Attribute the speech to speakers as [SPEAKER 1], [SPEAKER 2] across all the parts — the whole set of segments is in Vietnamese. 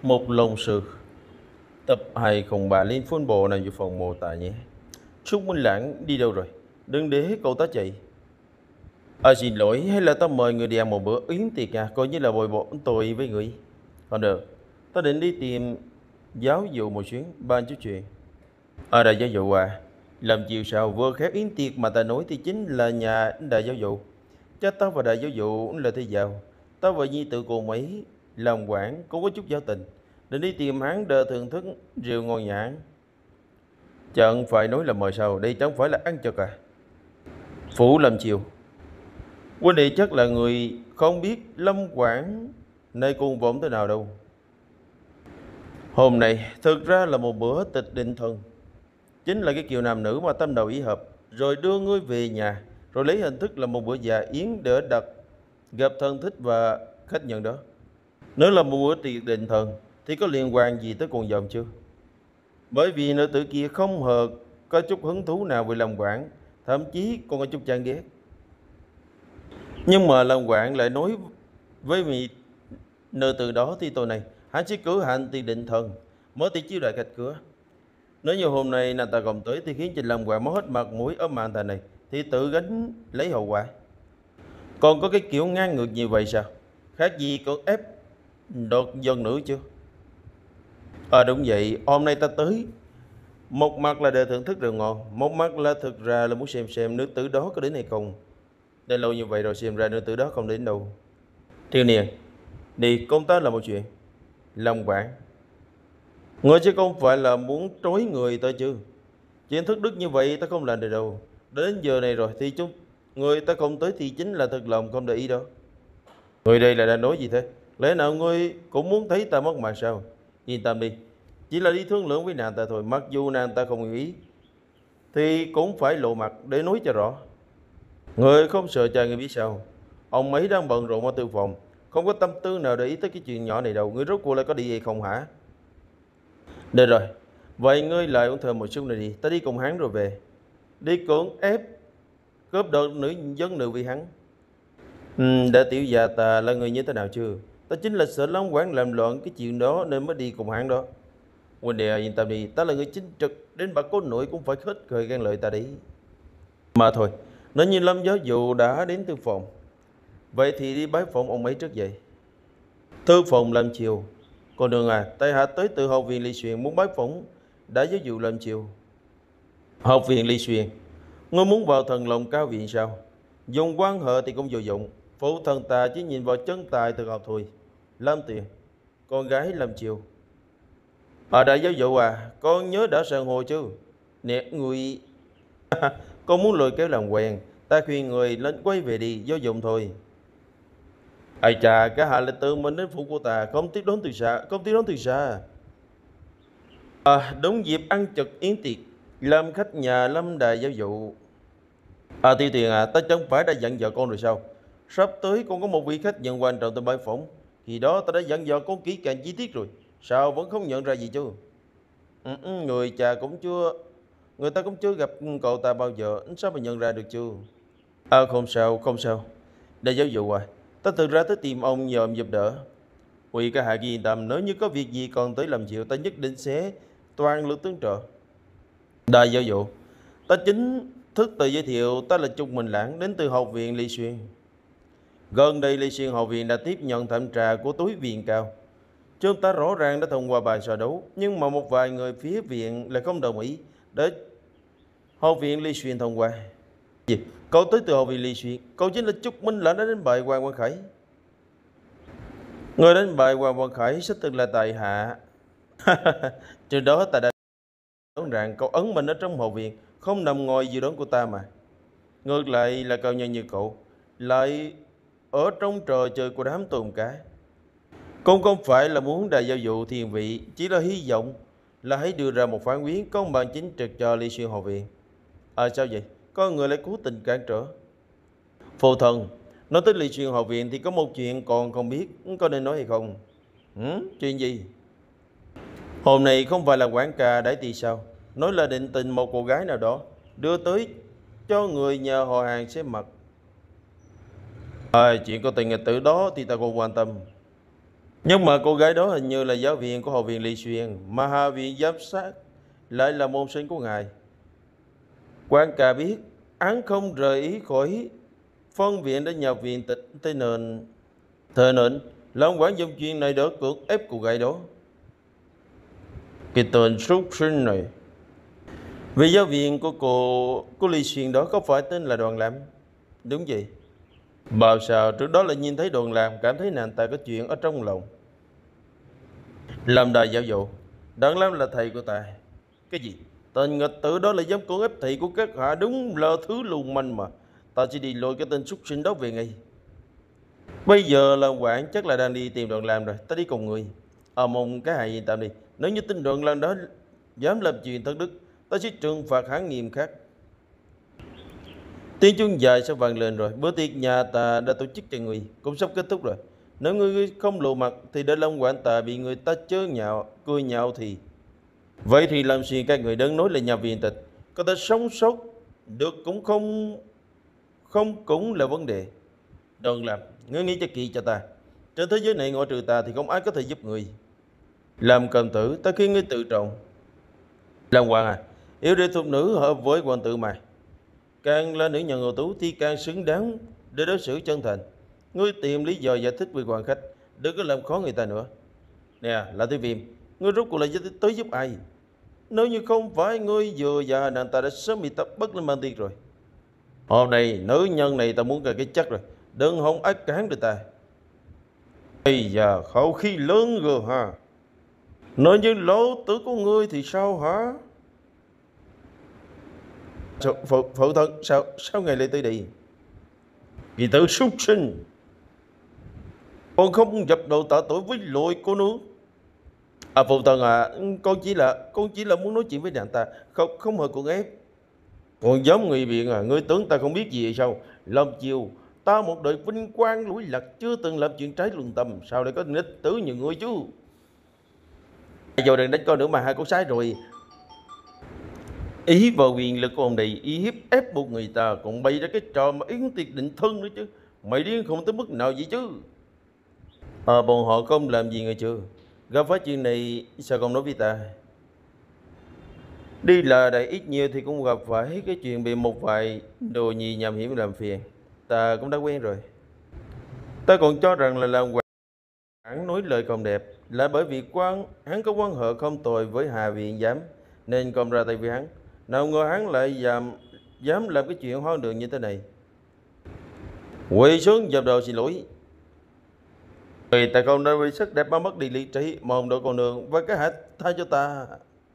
[SPEAKER 1] Một lồng sự tập 203 lên phun bộ nào dự phòng mô tả nhé. Trúc Minh Lãng đi đâu rồi? Đừng để cậu ta chạy. Xin lỗi, hay là tao mời người đi ăn một bữa yến tiệc à, coi như là bồi bổ tội với người. Còn được, tao định đi tìm giáo dụ một chuyến, bàn chút chuyện. Đại giáo dụ à, làm chiều sao vừa khép yến tiệc mà ta nói thì chính là nhà đại giáo dụ. Chắc tao và đại giáo dụ là thế giàu. Tao và nhi tự cô mấy làm quản cũng có chút giao tình. Định đi tìm hắn đỡ thưởng thức rượu ngon nhãn. Chẳng phải nói là mời sao, đây chẳng phải là ăn chật à. Phủ Lâm Chiều, huynh đệ chắc là người không biết Lâm Quảng nơi cung vọng thế nào đâu. Hôm nay thực ra là một bữa tịch định thân, chính là cái kiểu nam nữ mà tâm đầu ý hợp, rồi đưa ngươi về nhà, rồi lấy hình thức là một bữa dạ yến để đặt gặp thân thích và khách nhận đó. Nếu là một bữa tiệc định thần thì có liên quan gì tới cuồng dòng chưa? Bởi vì nữ tử kia không hề có chút hứng thú nào về Lâm Quảng, thậm chí còn có chút chán ghét. Nhưng mà Lâm Quảng lại nói với vị nữ tử đó thì tôi này, hắn chỉ cử hành tiệc định thần, mới tiệc chiêu đại khách cửa. Nếu như hôm nay nàng ta không tới thì khiến cho Lâm Quảng mất hết mặt mũi ở màn tài này, thì tự gánh lấy hậu quả. Còn có cái kiểu ngang ngược như vậy sao? Khác gì còn ép đột dân nữ chưa? Đúng vậy, hôm nay ta tới một mặt là để thưởng thức rượu ngon, một mặt là thực ra là muốn xem nữ tử đó có đến hay không. Đã lâu như vậy rồi xem ra nữ tử đó không đến đâu. Thiếu niên, đi công tác là một chuyện. Lâm Quảng, người chứ không phải là muốn trói người ta chứ. Chuyện thức đức như vậy ta không làm được đâu. Đến giờ này rồi thì người ta không tới thì chính là thật lòng không để ý đó. Người đây là đang nói gì thế? Lẽ nào ngươi cũng muốn thấy ta mất mặt sao? Yên tâm đi, chỉ là đi thương lượng với nàng ta thôi. Mặc dù nàng ta không ý thì cũng phải lộ mặt để nói cho rõ. Người không sợ cha người biết sao? Ông ấy đang bận rộn ở tư phòng, không có tâm tư nào để ý tới cái chuyện nhỏ này đâu. Ngươi rốt cuộc lại có đi hay không hả? Được rồi, vậy ngươi lại uống thơm một chút này đi. Ta đi cùng hắn rồi về. Đi cưỡng ép cướp đoạt nữ dân nữ vì hắn. Đã tiểu già ta là người như thế nào chưa? Ta chính là sợ Lâm Quảng làm loạn cái chuyện đó nên mới đi cùng hắn đó. Huynh đệ yên tâm đi, ta là người chính trực, đến bà cố nội cũng phải khết cười gan lợi ta đấy. Mà thôi, nếu như Lâm giáo dụ đã đến thư phòng, vậy thì đi bái phòng ông ấy trước vậy. Thư phòng Lâm Triều. Còn đường à, tại hạ tới từ học viện Lý Xuyên muốn bái phỏng đã giáo dụ Lâm Triều. Học viện Lý Xuyên, ngươi muốn vào thần lòng cao viện sao? Dùng quan hệ thì cũng vô dụng. Phụ thần ta chỉ nhìn vào chân tài từ học thôi. Lâm Tiền, con gái Lâm Triều. Đại giáo dụ à, con nhớ đã sàn hồ chứ? Nè, người... con muốn lôi kéo làm quen, ta khuyên người lên quay về đi, vô dụng thôi. Ai chà, cả hạ là tự mình đến phủ của ta, không tiếp đón từ xa, không tiếp đón từ xa. Đúng dịp ăn trực yến tiệc, làm khách nhà Lâm đại giáo dụ. Tiêu Tiền à, ta chẳng phải đã dặn dò con rồi sao? Sắp tới con có một vị khách nhận quan trọng tới bái phỏng, thì đó ta đã dặn dò con kỹ càng chi tiết rồi. Sao vẫn không nhận ra gì chứ? Người cha cũng chưa, người ta cũng chưa gặp cậu ta bao giờ, sao mà nhận ra được chưa? Không sao, không sao. Đại giáo dụ à, ta thực ra tới tìm ông nhờ ông giúp đỡ. Quỳ cả hạ ghi yên tâm, nếu như có việc gì còn tới làm chịu, ta nhất định sẽ toàn lực tương trợ. Đại giáo dụ, ta chính thức tự giới thiệu, ta là Trúc Minh Lãng, đến từ học viện Lý Xuyên. Gần đây Lý Xuyên học viện đã tiếp nhận thẩm tra của túi viện cao. Chúng ta rõ ràng đã thông qua bài so đấu, nhưng mà một vài người phía viện lại không đồng ý để học viện Lý Xuyên thông qua. Gì? Cậu tới từ học viện Lý Xuyên, cậu chính là Trúc Minh Lãng đã đến bài Hoàng Quang Khải. Người đến bài Hoàng Quang Khải sẽ thực là tài hạ. Trước đó ta đã đoán rằng cậu ấn mình ở trong học viện không nằm ngoài dự đoán của ta mà. Ngược lại là cao nhân như cậu lại ở trong trò chơi của đám tôm cá. Cũng không phải là muốn đại giáo dụ thiền vị, chỉ là hy vọng là hãy đưa ra một phán quyết công bằng chính trực cho Lý Xuyên học viện. Sao vậy? Có người lại cố tình cản trở. Phụ thần, nói tới Lý Xuyên học viện thì có một chuyện còn không biết có nên nói hay không. Chuyện gì? Hôm nay không phải là quán cà đãi tiệc sao? Nói là định tình một cô gái nào đó, đưa tới cho người nhờ họ hàng xem mặt. Chuyện có tình nghịch tử đó thì ta không quan tâm. Nhưng mà cô gái đó hình như là giáo viên của học viện Lý Xuyên, mà Hạ viện giám sát lại là môn sinh của ngài. Quan cả biết án không rời ý khỏi phân viện đến nhập viện tịch, thế nên Long Quán dùng chuyện này đỡ cưỡng ép cô gái đó. Cái tên súc sinh này. Vì giáo viên của cô Lý Xuyên đó có phải tên là Đoàn Lam? Đúng vậy. Bảo sao trước đó lại nhìn thấy Đoàn Lam, cảm thấy nàng ta có chuyện ở trong lòng. Làm đại giáo dụ, Đoàn Lam là thầy của ta. Cái gì? Tên nghịch tử đó là dám cưỡng ép thầy của các hạ, đúng là thứ lưu manh mà. Ta chỉ đi lôi cái tên súc sinh đó về ngay. Bây giờ là quản chắc là đang đi tìm Đoàn Lam rồi, ta đi cùng người. Mong cái hạ yên tâm đi. Nếu như tin Đoàn Lam đó dám làm chuyện thất đức, ta sẽ trừng phạt hắn nghiêm khắc. Tiếng chuông dài sẽ vang lên rồi. Bữa tiệc nhà ta đã tổ chức cho người cũng sắp kết thúc rồi. Nếu ngươi không lộ mặt thì để Long quản ta bị người ta chớ nhạo, cười nhạo thì vậy thì làm gì các người đứng nói là nhà viện tịch có thể sống sót được cũng không cũng là vấn đề. Đừng làm, ngươi nghĩ cho kỹ cho ta. Trên thế giới này ngoại trừ ta thì không ai có thể giúp người. Làm cầm tử, ta khiến ngươi tự trọng. Làm hoàng à, yêu để thuộc nữ hợp với hoàng tử mà. Càng là nữ nhân ưu tú thì càng xứng đáng để đối xử chân thành. Ngươi tìm lý do giải thích với quan khách, đừng có làm khó người ta nữa. Nè, là Tiêu Viêm, ngươi rốt cuộc là tới giúp ai? Nếu như không phải ngươi vừa già, nàng ta đã sớm bị ta bắt lên mang tiệc rồi. Hôm nay nữ nhân này ta muốn cái chắc rồi, đừng hòng ác cán được ta. Bây giờ khẩu khí lớn rồi ha. Nói như lỗ tử của ngươi thì sao hả? Phụ thân, sao ngài lại tới đây? Vì tự súc sinh, con không dập đầu tạ tội với lỗi cô nữa. Phụ thân à, con chỉ là muốn nói chuyện với nàng ta, không hề cưỡng ép. Còn giống người biện à, ngươi tưởng ta không biết gì hay sao? Lâm chiều, ta một đời vinh quang lũi lạc, chưa từng làm chuyện trái lương tâm, sao lại có nghịch tử như ngươi chứ? Giờ đừng đánh con nữa mà, hai con sai rồi. Ý vào quyền lực của ông này, ý hiếp ép buộc người ta, còn bày ra cái trò mà yến tiệc định thân nữa chứ. Mày điên không tới mức nào vậy chứ? Bọn họ không làm gì người chưa? Gặp phải chuyện này sao không nói với ta? Đi là đại ít nhiều thì cũng gặp phải cái chuyện bị một vài đồ nhì nhằm hiểm làm phiền. Ta cũng đã quen rồi. Ta còn cho rằng là làm quản nói lời không đẹp là bởi vì hắn có quan hệ không tồi với Hà Viện Giám nên còn ra tay với hắn. Nào ngờ hắn lại dám làm cái chuyện hoang đường như thế này. Quỳ xuống dập đầu xin lỗi. Vì ta không nên vì sắc đẹp mà mất đi lý trí, mong độ con đường và cái hãy tha cho ta.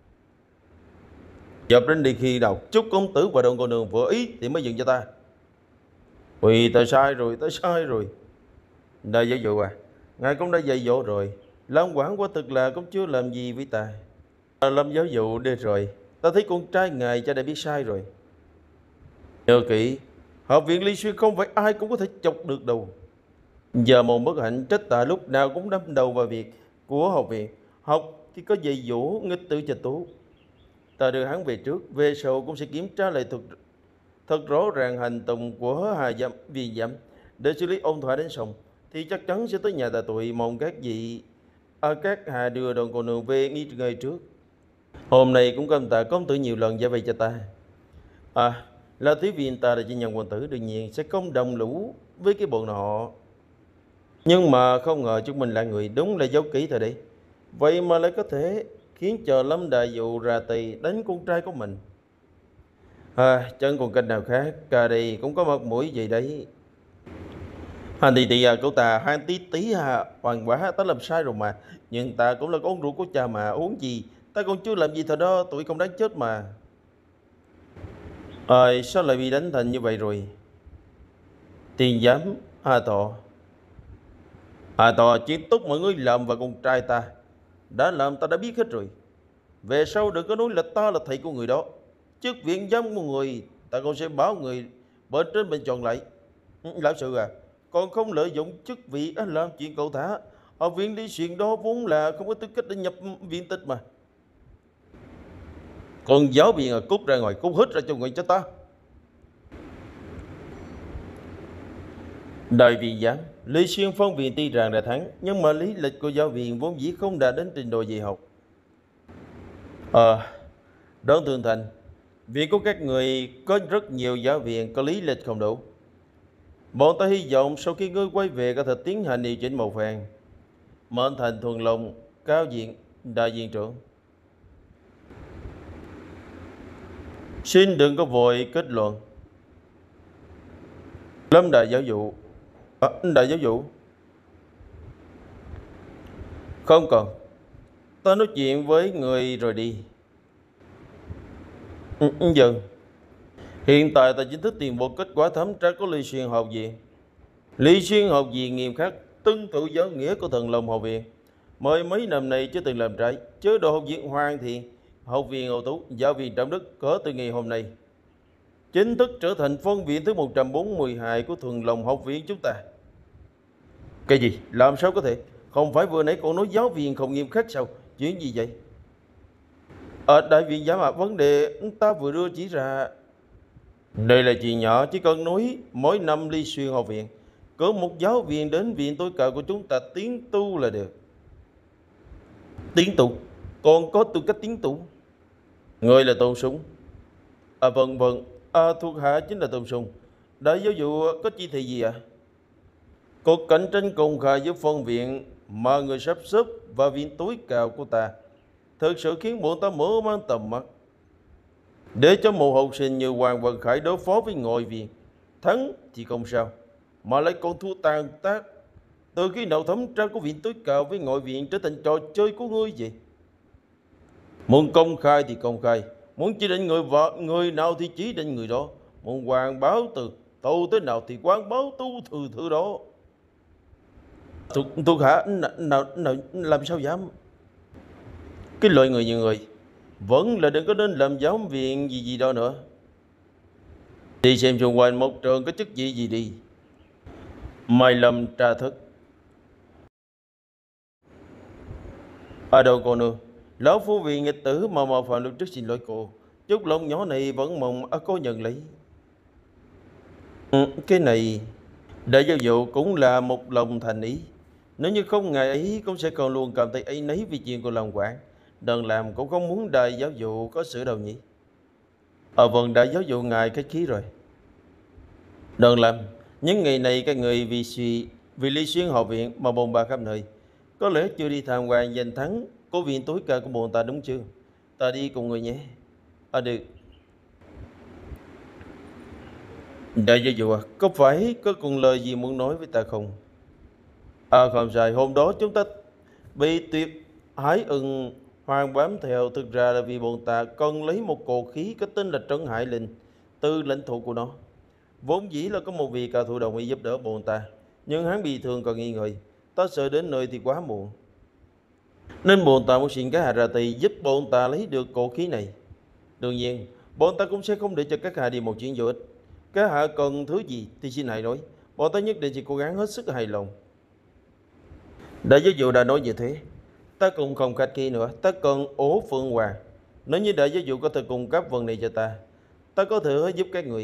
[SPEAKER 1] Dập đến đi khi nào chúc công tử và đồng con đường vừa ý thì mới dừng cho ta. Vì ta sai rồi. Đại giáo dụ à, ngài cũng đã dạy dỗ rồi. Long quản quả thực là cũng chưa làm gì với ta. Lâm giáo dụ đi rồi, ta thấy con trai ngài cha đã biết sai rồi. Nhớ kỹ, học viện Lý Xuyên không phải ai cũng có thể chọc được đâu. Giờ một bất hạnh trách ta lúc nào cũng đâm đầu vào việc của học viện. Học thì có dạy dỗ nghịch tử cho tốt. Ta đưa hắn về trước, về sau cũng sẽ kiểm tra lại thật rõ ràng hành tùng của viên giảm để xử lý ôn thỏa đến xong. Thì chắc chắn sẽ tới nhà ta tụi, mong các vị các hạ đưa đoàn cô nương về nghỉ ngơi trước. Hôm nay cũng cảm tạ công tử nhiều lần giải vây cho ta. Là thí viên ta là chỉ nhận quân tử, đương nhiên sẽ không đồng lũ với cái bọn họ. Nhưng mà không ngờ chúng mình là người đúng là dấu kỹ thôi đấy. Vậy mà lại có thể khiến cho Lâm Đại Dụ ra tay đánh con trai của mình. Chẳng còn cách nào khác, cả đây cũng có mặt mũi gì đấy. Hành tỷ cậu ta, hành tí hoàng quả ta làm sai rồi mà. Nhưng ta cũng là con ruột của cha mà, uống gì ta còn chưa làm gì thôi đó, tụi không đáng chết mà. Sao lại bị đánh thành như vậy rồi? Tiền giám Hà Thọ, chuyện tốt mọi người làm và con trai ta đã làm ta đã biết hết rồi. Về sau đừng có nói là ta là thầy của người đó. Trước viện giám của người, ta còn sẽ báo người bên trên bên chọn lại. Lão sự à, còn không lợi dụng chức vị làm chuyện cậu thả. Ở viện Lý Xuyên đó vốn là không có tư cách để nhập viện tịch mà. Còn giáo viên cút ra ngoài, cút hết ra cho người cho ta. Đại viện giám, Lý Xuyên Phong viện tuy rằng đã thắng, nhưng mà lý lịch của giáo viên vốn dĩ không đạt đến trình độ dạy học. Đón Thương Thành, viện của các người có rất nhiều giáo viên có lý lịch không đủ. Bọn ta hy vọng sau khi ngươi quay về có thể tiến hành điều chỉnh một phen. Mệnh thành thuần long, cao diện, đại diện trưởng. Xin đừng có vội kết luận. Lâm đại giáo vụ. Đại giáo vụ. Không cần. Ta nói chuyện với người rồi đi. Dừng. Hiện tại ta chính thức tuyên bố kết quả thẩm tra của Lý Xuyên học viện. Lý Xuyên học viện nghiêm khắc tuân thủ giáo nghĩa của thần Long học viện. Mười mấy năm nay chưa từng làm trái chế độ học viện hoàn thiện. Học viện ưu tú, giáo viên trọng đức có từ ngày hôm nay chính thức trở thành phân viện thứ 142 của Thuần Long học viện chúng ta. Cái gì? Làm sao có thể? Không phải vừa nãy cô nói giáo viên không nghiêm khắc sao? Chuyện gì vậy? Ở đại viện giám mà vấn đề ta vừa đưa chỉ ra. Đây là chuyện nhỏ, chỉ cần nói mỗi năm Lý Xuyên học viện có một giáo viên đến viện tối cao của chúng ta tiến tu là được. Tiến tu? Còn có tư cách tiến tu? Người là Tôn Súng. Vâng vâng, thuộc hạ chính là Tôn Súng. Đại giáo vụ có chỉ thị gì ạ? Cuộc cạnh tranh công khai giữa phân viện mà người sắp xếp và viện tối cao của ta thực sự khiến bọn ta mở mang tầm mắt. Để cho một học sinh như Hoàng Văn Khải đối phó với ngoại viện, thắng thì không sao, mà lại còn thua tàn tác. Từ khi nào thẩm tra của viện tối cao với ngoại viện trở thành trò chơi của ngươi vậy? Muốn công khai thì công khai, muốn chỉ định người nào thì chỉ định người đó, muốn hoàng báo từ tu tới nào thì quán báo tu từ thứ đó. Thuộc hạ nào làm sao dám? Cái loại người như người vẫn là đừng có đến làm giáo viện gì đó nữa. Đi xem xung quanh một trường có chức vị gì đi. Mai Lâm tra thức. Đâu cô nương, lão phu vì nghịch tử mà phạm lúc trước xin lỗi cô. Chút lòng nhỏ này vẫn mong cô nhận lấy. Cái này đại giáo vụ cũng là một lòng thành ý. Nếu như không ngài ấy cũng sẽ còn luôn cảm thấy áy náy vì chuyện của lòng quản. Đừng làm cũng không muốn đại giáo vụ có sự đâu nhỉ. Vâng, đại giáo vụ ngài khách khí rồi. Đừng làm, những ngày này các người vì Lý Xuyên học viện mà bồn bà khắp nơi. Có lẽ chưa đi tham quan giành thắng của viện tối cao của bọn ta đúng chưa? Ta đi cùng người nhé. Được. Đại giáo vụ có phải có cùng lời gì muốn nói với ta không? Không sai, hôm đó chúng ta bị tuyệt hải ưng hoàng bám theo, thực ra là vì bọn ta cần lấy một cổ khí có tên là Trấn Hải Linh từ lãnh thổ của nó. Vốn dĩ là có một vị cao thủ đồng ý giúp đỡ bọn ta, nhưng hắn bị thương còn nghi ngờ. Ta sợ đến nơi thì quá muộn, nên bọn ta muốn xin các hạ ra tay giúp bọn ta lấy được cổ khí này. Đương nhiên, bọn ta cũng sẽ không để cho các hạ đi một chuyến vô ích. Các hạ cần thứ gì thì xin hãy nói, bọn ta nhất định sẽ cố gắng hết sức hài lòng. Đại giáo vụ đã nói như thế, ta cũng không khách khí nữa. Ta cần ổ Phượng Hoàng. Nếu như đại giáo vụ có thể cung cấp phần này cho ta có thể giúp các người.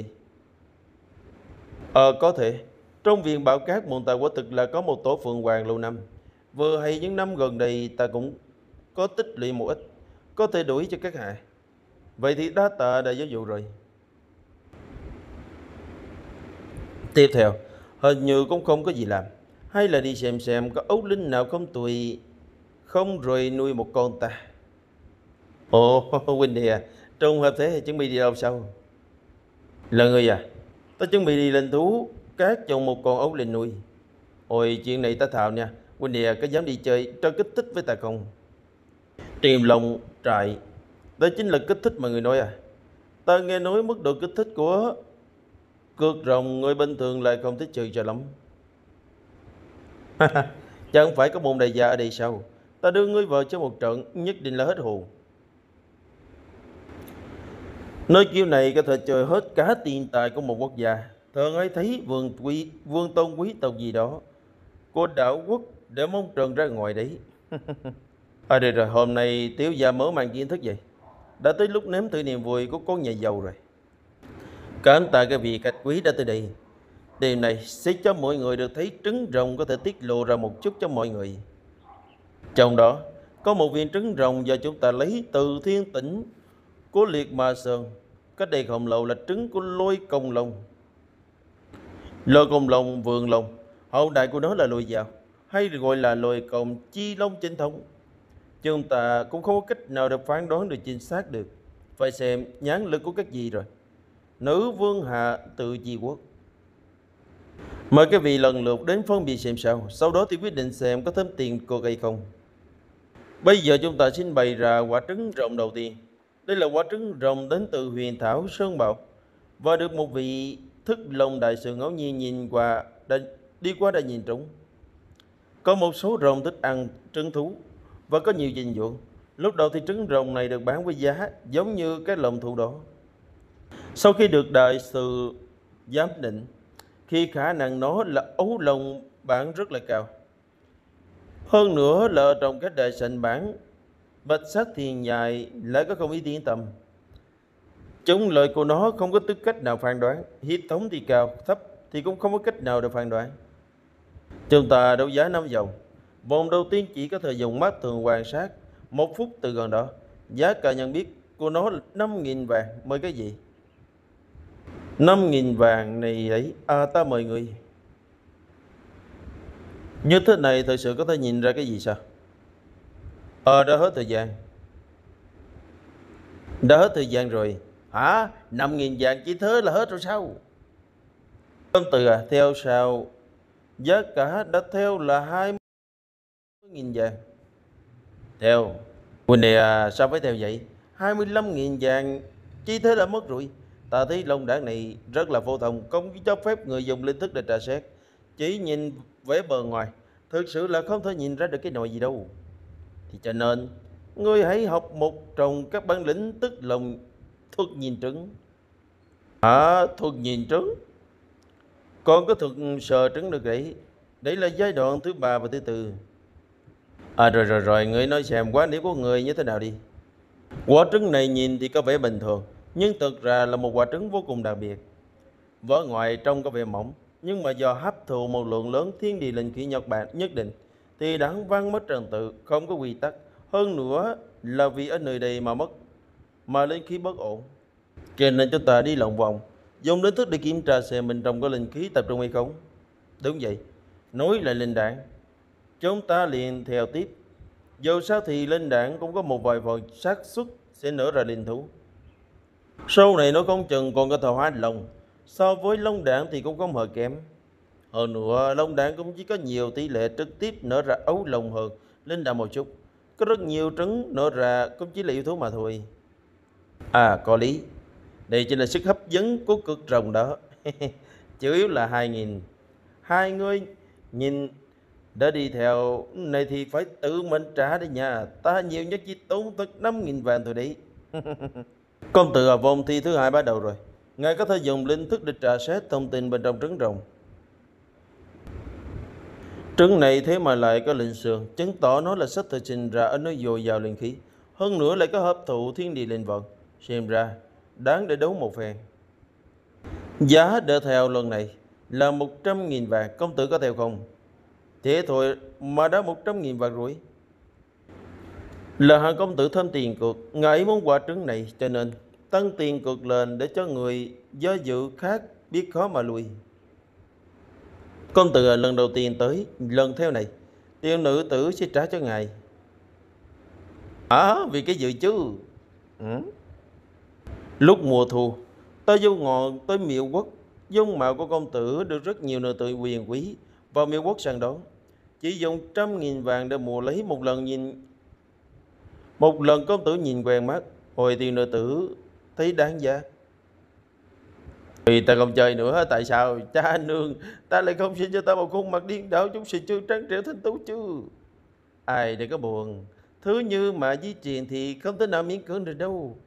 [SPEAKER 1] Có thể. Trong viện Bảo Cát bọn ta quả thực là có một tổ Phượng Hoàng lâu năm. Vừa hay những năm gần đây ta cũng có tích lũy một ít, có thể đuổi cho các hạ. Vậy thì đa tạ đại giáo vụ rồi. Tiếp theo, hình như cũng không có gì làm. Hay là đi xem có ấu linh nào không tùy không rồi nuôi một con ta. Huynh đệ à, trùng hợp thế chuẩn bị đi đâu sao? Là người à? Ta chuẩn bị đi lên thú cát chọn một con ấu linh nuôi. Ôi chuyện này ta thạo nha. Huynh đệ có dám đi chơi cho kích thích với ta không? Tìm lòng trại, đó chính là kích thích mà người nói à? Ta nghe nói mức độ kích thích của cược rồng người bình thường lại không thích chơi cho lắm. Chẳng phải có môn đại gia ở đây sao? Ta đưa ngươi vào cho một trận nhất định là hết hồn. Nơi kiểu này có thể chơi hết cả tiền tài của một quốc gia. Thường ấy thấy vương tôn quý tộc gì đó của đảo quốc để mong trần ra ngoài đấy. Được rồi, hôm nay tiểu gia mở màn kiến thức vậy. Đã tới lúc nếm thử niềm vui của con nhà giàu rồi. Cảm tạ cái vị khách quý đã tới đây. Điều này sẽ cho mọi người được thấy trứng rồng có thể tiết lộ ra một chút cho mọi người. Trong đó, có một viên trứng rồng do chúng ta lấy từ thiên tỉnh của Liệt Ma Sơn. Cách đây không lâu là trứng của lôi công long. Lôi công long, vườn long, hậu đại của nó là lôi dao, hay gọi là lôi công chi long chính thống. Chúng ta cũng không có cách nào để phán đoán được chính xác được. Phải xem nhãn lực của các gì rồi. Nữ vương hạ tự di quốc. Mời các vị lần lượt đến phân biệt xem sao. Sau đó thì quyết định xem có thêm tiền cô hay không. Bây giờ chúng ta xin bày ra quả trứng rồng đầu tiên. Đây là quả trứng rồng đến từ huyền thảo Sơn Bảo, và được một vị thức long đại sư ngẫu nhiên nhìn qua đi qua đã nhìn trúng. Có một số rồng thích ăn trứng thú và có nhiều dinh dưỡng. Lúc đầu thì trứng rồng này được bán với giá giống như cái lồng thú đó. Sau khi được đại sư giám định, khi khả năng nó là ấu lông bán rất là cao. Hơn nữa là ở trong các đại sảnh bán, bạch sát thiền nhại lại có không ít tiếng tăm. Chúng lợi của nó không có tư cách nào phán đoán, hiệp thống thì cao, thấp thì cũng không có cách nào để phán đoán. Chúng ta đấu giá 5 vòng. Vòng đầu tiên chỉ có thể dùng mắt thường quan sát 1 phút từ gần đó. Giá cả nhận biết của nó là 5.000 vàng. Mời cái gì? 5.000 vàng này ấy, ta mời người. Như thế này thật sự có thể nhìn ra cái gì sao? Đã hết thời gian. Đã hết thời gian rồi. Hả? 5.000 vàng chỉ thế là hết rồi sao? Công tử à, theo sao? Giá cả đã theo là 20.000 vàng. Theo. Quỳnh này sao phải theo vậy? 25.000 vàng chỉ thế là mất rồi. Ta thấy long đảng này rất là vô thông, không cho phép người dùng linh thức để tra xét. Chỉ nhìn vẻ bề ngoài, thực sự là không thể nhìn ra được cái nồi gì đâu. Thì cho nên, ngươi hãy học một trong các bản lĩnh tức lòng thuật nhìn trứng. Thuật nhìn trứng? Còn có thuật sờ trứng được đấy. Đấy là giai đoạn thứ 3 và thứ 4. Rồi, ngươi nói xem quan điểm của người như thế nào đi. Quả trứng này nhìn thì có vẻ bình thường, nhưng thực ra là một quả trứng vô cùng đặc biệt. Vỏ ngoài trông có vẻ mỏng, nhưng mà do hấp thụ một lượng lớn thiên địa linh khí nhất định, thì đáng văn mất trật tự, không có quy tắc. Hơn nữa là vì ở nơi đây mà linh khí bất ổn. Cho nên chúng ta đi lòng vòng, dùng đến thức để kiểm tra xem bên trong có linh khí tập trung hay không. Đúng vậy, nối lại linh đạn, chúng ta liền theo tiếp. Dù sao thì linh đạn cũng có một vài phần xác suất sẽ nở ra linh thú. Sau này nó không chừng còn có thể hóa lông. So với lông đạn thì cũng không hề kém. Hơn nữa lông đạn cũng chỉ có nhiều tỷ lệ trực tiếp nở ra ấu lông hơn linh đạn một chút. Có rất nhiều trứng nở ra cũng chỉ là yếu tố mà thôi. Có lý. Đây chính là sức hấp dẫn của cực rồng đó. Chủ yếu là 2.000. Hai người nhìn đã đi theo này thì phải tự mình trả đấy nha. Ta nhiều nhất chỉ tốn tới 5.000 vàng thôi đấy. Công tử vòng thi thứ 2 bắt đầu rồi. Ngài có thể dùng linh thức để tra xét thông tin bên trong trứng rồng. Trứng này thế mà lại có linh sương, chứng tỏ nó là sắp thực sinh ra ở nơi dồi dào linh khí. Hơn nữa lại có hấp thụ thiên địa linh vật. Xem ra đáng để đấu một phen. Giá để theo lần này là 100.000 vàng. Công tử có theo không? Thế thôi mà đã 100.000 vàng rồi. Là hàng công tử thêm tiền cược. Ngài muốn quả trứng này cho nên tăng tiền cược lên để cho người do dự khác biết khó mà lui. Công tử lần đầu tiên tới, lần theo này tiểu nữ tử sẽ trả cho ngài. Vì cái dự chứ. Lúc mùa thu, ta du ngọn tới Miệu Quốc. Dung mạo của công tử được rất nhiều nữ tử quyền quý vào Miệu Quốc săn đón. Chỉ dùng 100.000 vàng để mua lấy một lần công tử nhìn quen mắt. Hồi tiểu nữ tử thấy đáng giá. Vì ta không chơi nữa, tại sao cha nương ta lại không sinh cho ta một khuôn mặt điên đảo chúng sinh chưa trắng trẻo thanh tú chứ? Ai đừng có buồn, thứ như mà di truyền thì không thể nào miễn cưỡng được đâu.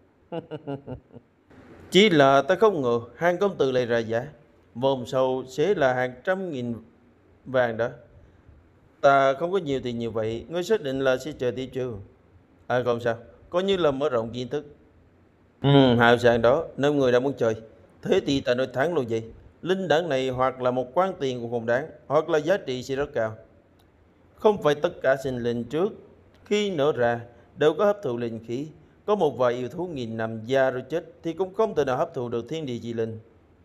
[SPEAKER 1] Chỉ là ta không ngờ hàng công tử lại ra giá. Vòng sau sẽ là hàng 100.000 vàng đó. Ta không có nhiều tiền như vậy. Ngươi xác định là sẽ chờ tiếp chưa? Không sao, coi như là mở rộng kiến thức. Hào sảng đó. Nếu người đã muốn chơi, thế thì ta nói thắng luôn vậy. Linh đảng này hoặc là một khoản tiền cũng không đáng, hoặc là giá trị sẽ rất cao. Không phải tất cả sinh linh trước khi nở ra đều có hấp thụ linh khí. Có một vài yêu thú nghìn năm già rồi chết thì cũng không thể nào hấp thụ được thiên địa chi linh.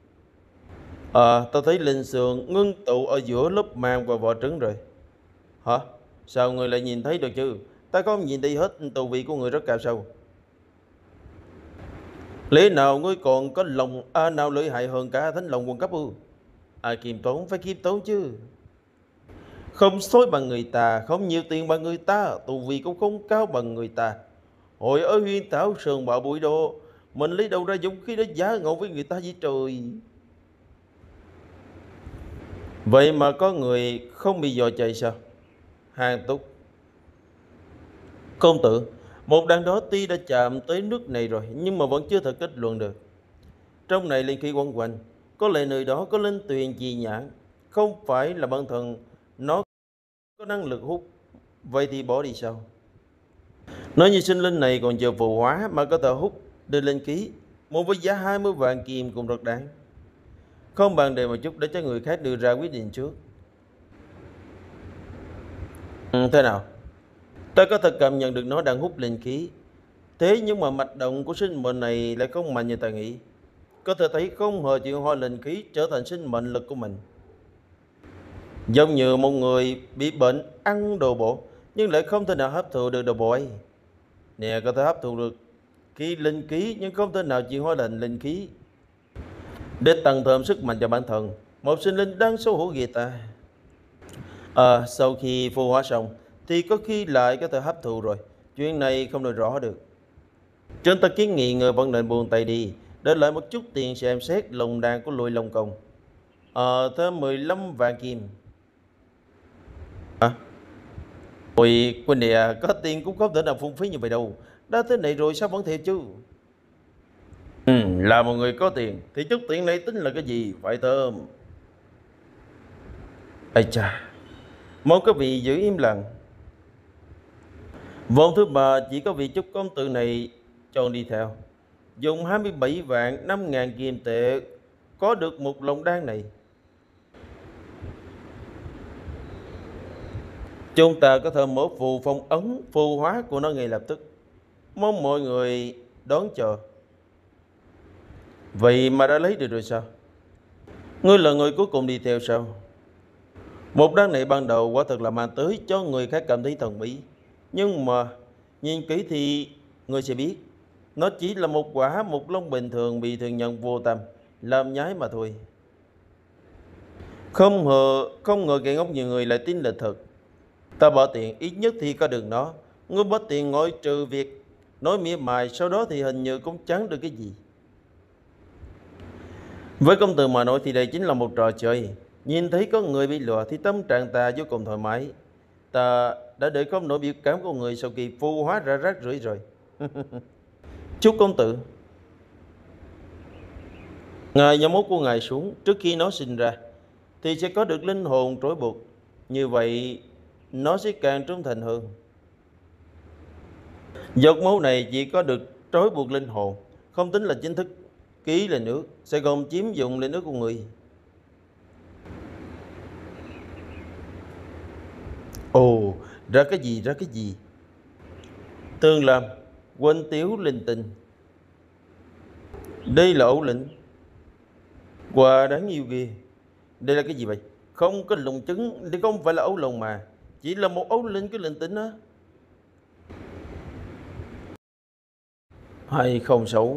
[SPEAKER 1] Ta thấy linh sườn ngưng tụ ở giữa lớp màng và vỏ trứng rồi. Hả? Sao người lại nhìn thấy được chứ? Ta không nhìn thấy hết tu vị của người rất cao sao? Lẽ nào ngươi còn có lòng nào lợi hại hơn cả thánh lòng quân cấp ư? Kiêm tốn phải kiêm tốn chứ. Không sói bằng người ta, không nhiều tiền bằng người ta, tu vi cũng không cao bằng người ta. Hồi ở Huyên Thảo Sơn Bảo Bụi Đồ, mình lấy đâu ra dũng khí để giá ngộ với người ta vậy trời? Vậy mà có người không bị dò chạy sao? Hàng Túc, công tử, một đàn đó tuy đã chạm tới nước này rồi, nhưng mà vẫn chưa thể kết luận được. Trong này linh khí quẩn quanh, có lẽ nơi đó có linh tuyền chi nhãn, không phải là bản thân nó có năng lực hút. Vậy thì bỏ đi sao? Nói như sinh linh này còn chờ phù hóa mà có thể hút đưa linh khí, một với giá 20 vạn kim cũng rất đáng. Không bàn đề một chút để cho người khác đưa ra quyết định trước. Thế nào? Ta có thể cảm nhận được nó đang hút linh khí. Thế nhưng mà mạch động của sinh mệnh này lại không mạnh như ta nghĩ. Có thể thấy không hề chịu hóa linh khí trở thành sinh mệnh lực của mình. Giống như một người bị bệnh ăn đồ bổ nhưng lại không thể nào hấp thụ được đồ bổ ấy. Nè, có thể hấp thụ được khí linh khí nhưng không thể nào chịu hóa thành linh khí. Để tăng thêm sức mạnh cho bản thân, một sinh linh đang xấu hổ ghê ta. Sau khi phù hóa xong thì có khi lại có thể hấp thụ rồi. Chuyện này không nói rõ được. Trên ta kiến nghị người vẫn nên buông tay đi, để lại một chút tiền xem xét lồng đàn của Lôi Long Công. Thêm 15 vạn kim. Ôi, Quỳnh nè, có tiền cũng không thể nào phung phí như vậy đâu. Đã thế này rồi sao vẫn thiệt chứ? Là một người có tiền thì chút tiền này tính là cái gì? Phải thơm. Ây chà, mong các vị giữ im lặng. Vòng thứ ba chỉ có vị chúc công tử này chọn đi theo. Dùng 27 vạn 5.000 kim tệ có được một lồng đan này. Chúng ta có thể mở phù phong ấn phù hóa của nó ngay lập tức. Mong mọi người đón chờ. Vậy mà đã lấy được rồi sao? Ngươi là người cuối cùng đi theo sao? Một đan này ban đầu quả thật là mang tới cho người khác cảm thấy thần bí. Nhưng mà nhìn kỹ thì người sẽ biết nó chỉ là một quả mục long bình thường bị thường nhân vô tâm làm nhái mà thôi. Không ngờ kẻ ngốc như người lại tin là thật. Ta bỏ tiền ít nhất thì có được nó. Ngươi bỏ tiền ngoại trừ việc nói mỉa mai, sau đó thì hình như cũng chẳng được cái gì. Với công tử mà nói thì đây chính là một trò chơi. Nhìn thấy có người bị lừa thì tâm trạng ta vô cùng thoải mái. Ta đã đợi không nổi biểu cảm của người sau khi phù hóa ra rác rưởi rồi. Chúc công tử, ngài nhóm mốt của ngài xuống trước khi nó sinh ra thì sẽ có được linh hồn trói buộc. Như vậy nó sẽ càng trung thành hơn. Giọt máu này chỉ có được trói buộc linh hồn, không tính là chính thức ký lên nước, sẽ gồm chiếm dụng lên nước của người. Ồ, ra cái gì? Tương làm, quên tiếu linh tinh. Đây là ấu lĩnh. Quả đáng yêu ghê. Đây là cái gì vậy? Không có lồng trứng thì không phải là ấu lồng mà. Chỉ là một ấu linh cái linh tinh á. Hay không xấu.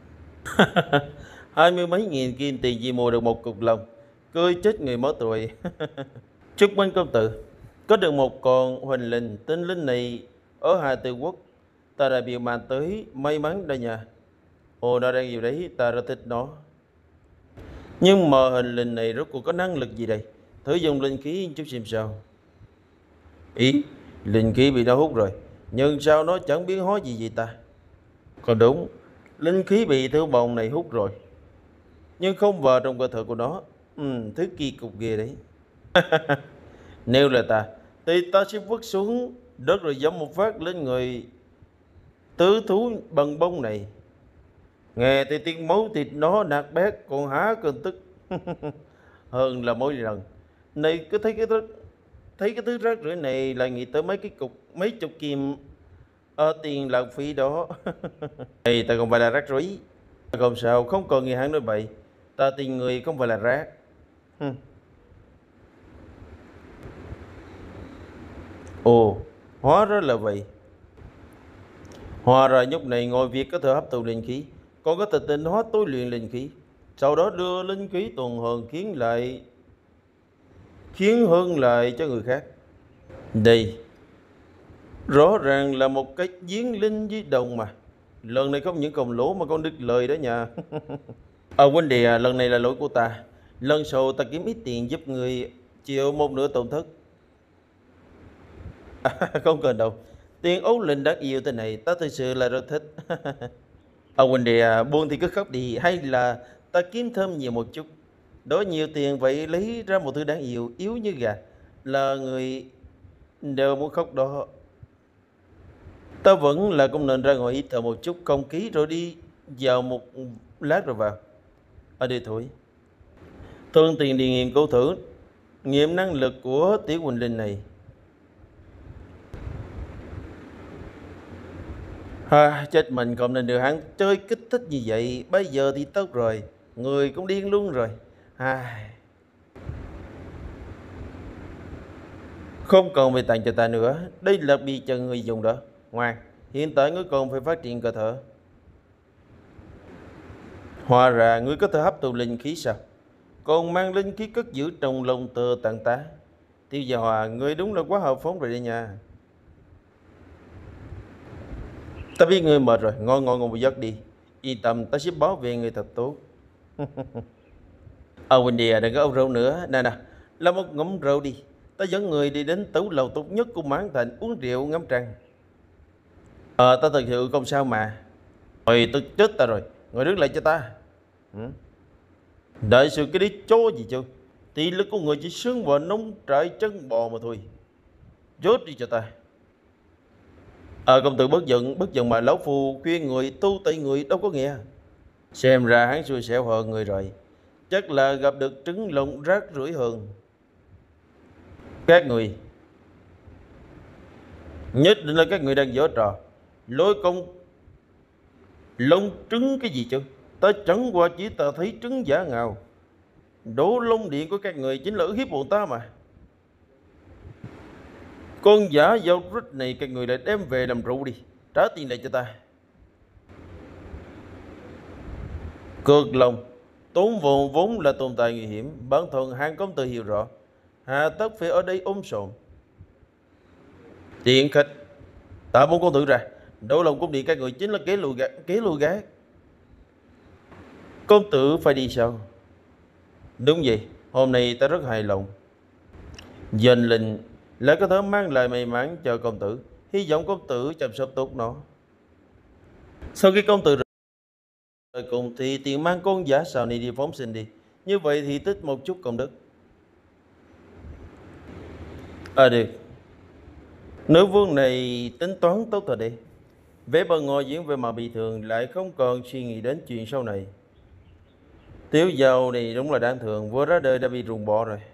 [SPEAKER 1] 20 mấy nghìn kim tiền chỉ mua được một cục lông. Cười chết người mất tuổi. Chúc mừng công tử có được một con huỳnh linh. Tên linh này ở Hà Tư Quốc. Ta đã biểu mang tới may mắn đây nha. Ồ, nó đang nhiều đấy, ta rất thích nó. Nhưng mà hình linh này rốt cuộc có năng lực gì đây? Thử dùng linh khí chút xem sao. Ý, linh khí bị nó hút rồi, nhưng sao nó chẳng biến hóa gì vậy ta? Còn đúng, linh khí bị thứ bồng này hút rồi, nhưng không vào trong cơ thể của nó. Thứ kỳ cục ghê đấy. Nếu là ta thì ta sẽ vứt xuống đất rồi giẫm một phát lên người tứ thú bằng bông này. Nghe thì tiếng máu thịt nó nạt bét, còn há cơn tức. Hơn là mỗi lần. Này cứ thấy cái thứ rác rưởi này lại nghĩ tới mấy chục kim tiền lãng phí đó. Này ta không phải là rác rưởi. Không sao, không còn người hắn nói bậy. Ta tin người không phải là rác. Hừ. Ồ, hóa ra là vậy. Hóa ra nhóc này ngồi việc có thể hấp thụ linh khí, còn có thể tinh hóa tối luyện linh khí, sau đó đưa linh khí tuần hoàn khiến hơn lại cho người khác. Đây, rõ ràng là một cái giếng linh với đồng mà. Lần này không những còn lỗ mà còn đứt lời đó nha. Huynh đệ à, lần này là lỗi của ta. Lần sau ta kiếm ít tiền giúp người chịu một nửa tổn thất. Không cần đâu. Tiền ấu linh đáng yêu thế này ta thực sự là rất thích. Huynh đệ à, buồn thì cứ khóc đi, hay là ta kiếm thêm nhiều một chút. Đó nhiều tiền vậy lấy ra một thứ đáng yêu, yếu như gà. Là người đều muốn khóc đó. Ta vẫn là cũng nên ra ngoài hít thở một chút không khí rồi đi vào một lát rồi vào. Ở đây thôi. Thương tiền đi nghiên cứu thử nghiệm năng lực của tiểu Quỳnh Linh này. Chết mình không nên được hắn chơi kích thích như vậy. Bây giờ thì tốt rồi, người cũng điên luôn rồi. Không còn bị tặng cho ta nữa. Đây là bị cho người dùng đó. Ngoan, hiện tại ngươi còn phải phát triển cơ thể. Hóa ra ngươi có thể hấp thụ linh khí sao? Còn mang linh khí cất giữ trong lòng tơ tàn tá. Tiêu Gia Hòa, ngươi đúng là quá hào phóng rồi đây nha. Ta biết ngươi mệt rồi, ngon ngon ngủ một giấc đi. Yên tâm, ta sẽ bảo vệ ngươi thật tốt. Wendy à, đừng có âu rượu nữa. Nè nè, làm một ngụm rượu đi. Ta dẫn người đi đến tủ lầu tốt nhất của Mãn Thành uống rượu ngắm trăng. Ta thật sự không sao mà. Ôi, tôi chết ta rồi. Ngồi đứng lại cho ta. Đại sự cái đi chó gì chứ. Tỷ lực của người chỉ sướng vào nóng trại chân bò mà thôi. Chốt đi cho ta. Công tử bất giận mà lão phù khuyên người tu tị người đâu có nghe. Xem ra hắn xui xẻo hơn người rồi. Chắc là gặp được trứng lông rác rưởi hơn. Các người, nhất định là các người đang giở trò. Lôi công lông trứng cái gì chứ? Ta chẳng qua chỉ ta thấy trứng giả ngào. Đổ lông điện của các người chính là hiếp bọn ta mà. Con giả dao rít này các người lại đem về làm rượu đi. Trả tiền lại cho ta. Cược lòng, tốn vốn là tồn tại nguy hiểm. Bản thân hàng công tử hiểu rõ. Hà tất phải ở đây ôm sồn. Tiện khách, ta muốn con tự ra. Đổ lòng cung điện các người chính là kế lùi gác. Công tử phải đi sao? Đúng vậy, hôm nay ta rất hài lòng. Dền linh lại có thể mang lại may mắn cho công tử. Hy vọng công tử chăm sóc tốt nó. Sau khi công tử rời cùng thì tiền mang con giả xào này đi phóng sinh đi. Như vậy thì tích một chút công đức. Được. Nữ vương này tính toán tốt rồi đi. Vẻ bờ ngồi diễn về mà bị thường lại không còn suy nghĩ đến chuyện sau này. Tiểu giàu này đúng là đáng thường, vừa ra đời đã bị ruồng bỏ rồi.